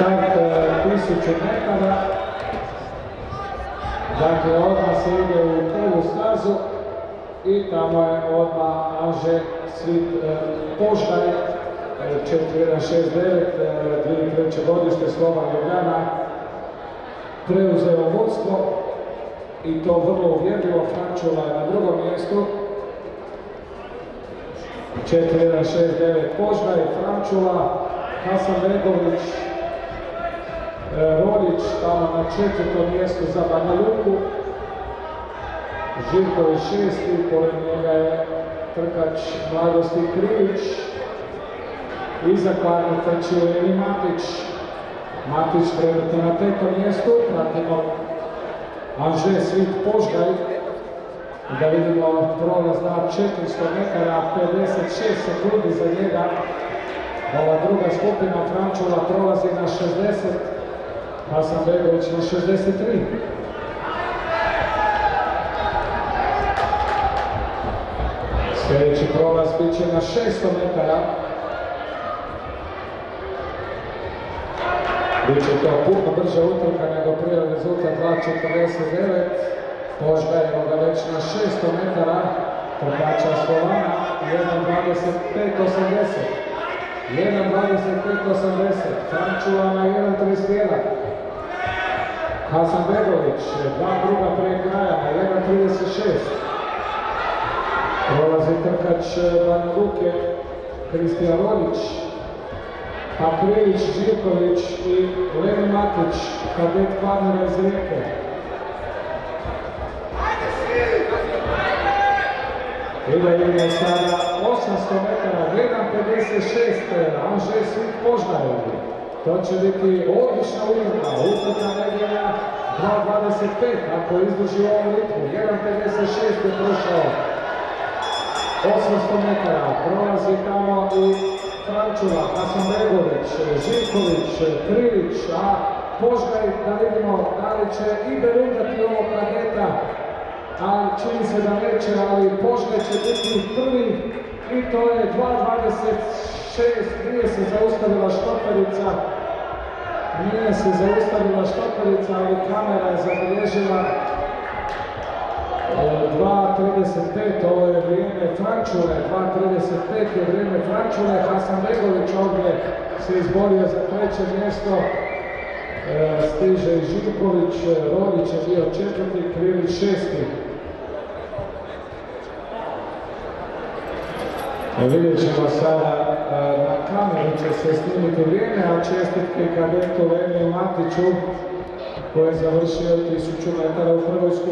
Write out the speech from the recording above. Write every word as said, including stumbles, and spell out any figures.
Start tisuću metara. Dakle, odmah se ide u prvu stazu i tamo je odmah Anže Svit Poštaj, četiri jedan šest devet, dvije tisuće treće godište, Slovan Ljubljana, preuzeo vodstvo i to vrlo uvjerljivo. Frančula je na drugom mjestu, četiri jedan šest devet Poždaj, Frančula, Hasanbegović, Roljić tamo na četvrtom mjestu za Banja Luku, Živković šesti, pored njega je trkač mladosti Krilić, iza Kvarno trči Leni Matić, Matić trenutno na petom mjestu, pratimo Anže Svit Poždaj, da vidimo prolaz na četiristo metara, pedeset šest sekundi za njega. Ova druga skupina Frančula prolazi na šezdeset, Hasanbegović na šezdeset tri. Sljedeći prolaz bit će na šesto metara. Biće to puno brža utrka nego prije, rezultat dva četrdeset devet. Poždajemo ga već na šesto metara, trkača Slovana, jedan dvadeset pet osamdeset. jedan dvadeset pet osamdeset, Frančula na jedan trideset jedan. Hasanbegović, dva druga prije kraja na jedan trideset šest. Prolazi trkač Banja Luke, Kristijan Roljić, Akrilić, Živković i Leni Matić, kadet Kvarnera iz Rijeke. Idemo sada osamsto metara, jedan pedeset šest, Anže Svit Poždaj. To će biti odlična utrka, utrka nedjelja dva dvadeset pet, ako izdrži ovom ritmu. jedan pedeset šest je prošao osamsto metara, prolazi tamo i Frančula, Hasanbegović, Živković, Krilić, a Poždaj, da vidimo da li će i berundati ovog kadeta, ali čini se da neće, ali Poždaj će biti prvi i to je dva dvadeset šest, nije se zaustavila štoperica, nije se zaustavila štoperica, ali kamera je zabilježila dva trideset pet, ovo je vrijeme Frančule, dva trideset pet je vrijeme Frančule, Hasanbegović ovdje se izborio za treće mjesto, stiže i Živković, Roljić je bio četvrti, Krilić šesti. Vidjet ćemo sada, na kameru će se snimiti vrijeme, a čestitke kadetu Leni Matiću koji je završio tisuću metara u prvoj skupini.